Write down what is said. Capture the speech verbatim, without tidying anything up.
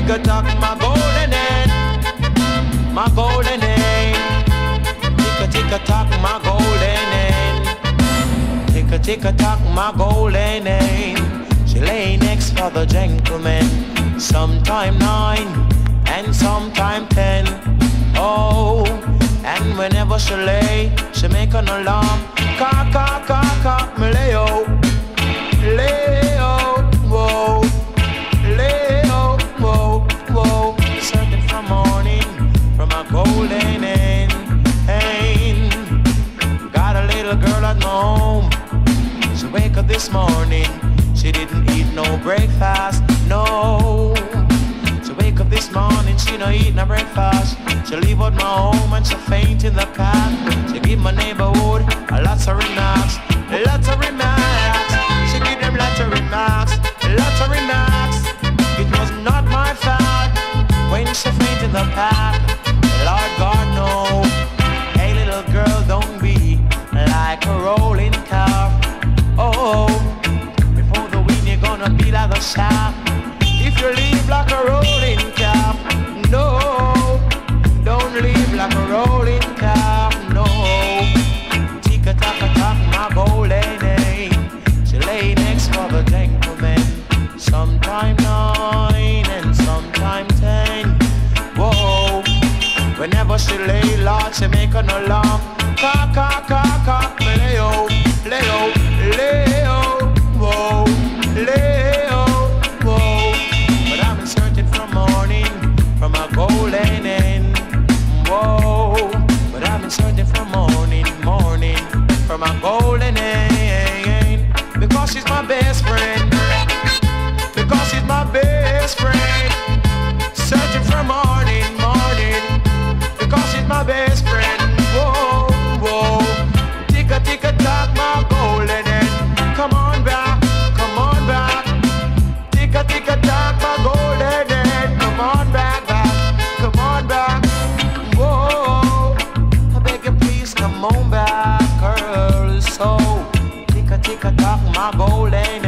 a tock, my golden hen, my golden hen. Tick a tick a tock, my golden hen. Tick a tick a tock, my golden hen. She lay next for the gentleman. Sometime nine and sometime ten. Oh, and whenever she lay, she make an alarm. Cock, cock, cock, cock, me lay out, lay out, whoa, lay out, whoa, whoa. Searching for morning from a golden hen, hen. Got a little girl at my home. She wake up this morning. She didn't eat no breakfast, no. She wake up this morning, she no eat no breakfast. She leave out my home and she faint in the path. She give my neighborhood a lots of remarks, lots of remarks. She give them lots of remarks, lots of remarks. It was not my fault when she faint in the path. Lord God no. Hey little girl, don't be like a rolling car. Oh, before the wind you're gonna be like a shaft. If you leave like a rolling car, no. Don't leave like a rolling car, no. Tick a tock a tock, my golden hen. She lay next for the gentleman. Sometime nine and sometime ten. Whoa. Whenever she lay, Lord, she make an alarm. Cock, cock, cock, cock, lay out, lay out, lay out, whoa, lay out, whoa. But I've been searching for morning from a golden hen. Whoa, but I've been searching for morning, morning for my golden hen. Because she's my best friend. Because she's my best friend. Searching for morning, morning. Because she's my best friend. Whoa, whoa. Tick a tick a tock, my golden hen. Come on back, come on back. Tick a tick a tock, my golden hen. Come on back, back, come on back. Whoa, I beg you please come on back, girl. So, tick a tick a tock, my golden